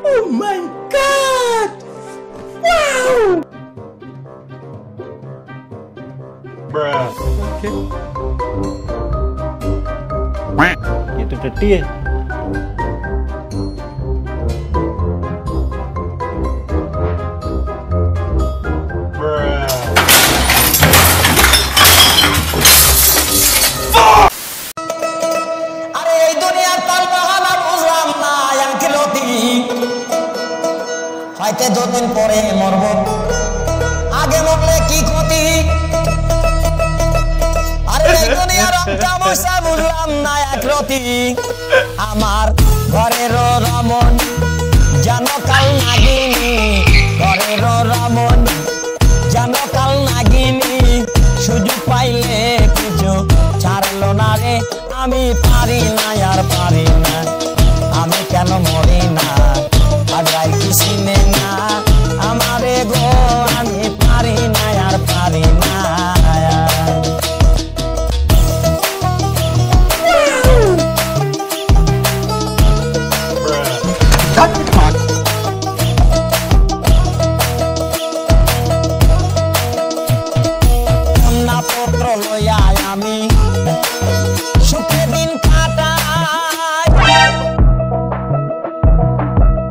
Oh my God! Wow! Bruh. Gitu tadi ya. হয়তো দুদিন পরে মরব, আগে মরলে কি ক্ষতি? আরে এই দুনিয়ার তামাশা বুঝলাম না একরতি। আমার ঘরের রমন জানো কাল নাগিনী, ঘরের রমন জানো কাল নাগিনী। সুযোগ পাইলে কিছু ছাড়লো না রে, আমি পারি না আর পারি না। আমি কেন মরি না আগাই কিসিনে না আমারে গো, আমি পারি না আর পারি না। কন্যা পত্র লইয়া আমি সুখে দিন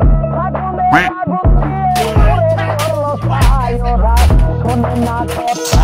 কাটাই।